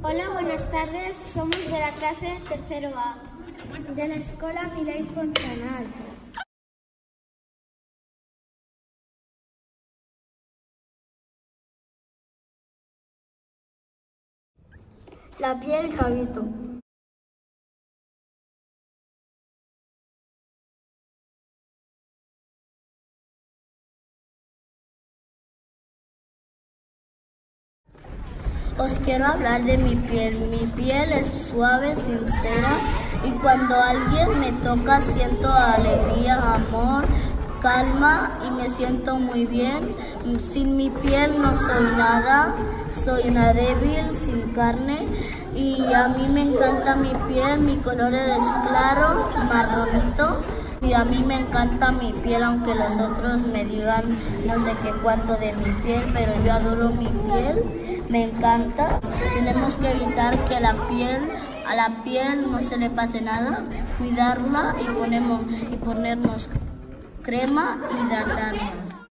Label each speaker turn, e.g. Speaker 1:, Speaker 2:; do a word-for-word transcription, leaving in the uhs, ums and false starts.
Speaker 1: Hola, buenas tardes. Somos de la clase tercero A de la Escola Miley Fontanals. La piel cabito.
Speaker 2: Os quiero hablar de mi piel. Mi piel es suave, sincera, y cuando alguien me toca siento alegría, amor, calma y me siento muy bien. Sin mi piel no soy nada, soy una débil, sin carne, y a mí me encanta mi piel. Mi color es claro, marronito. Y a mí me encanta mi piel, aunque los otros me digan no sé qué cuánto de mi piel, pero yo adoro mi piel, me encanta. Tenemos que evitar que la piel, a la piel no se le pase nada, cuidarla y, ponemos, y ponernos crema y hidratarnos.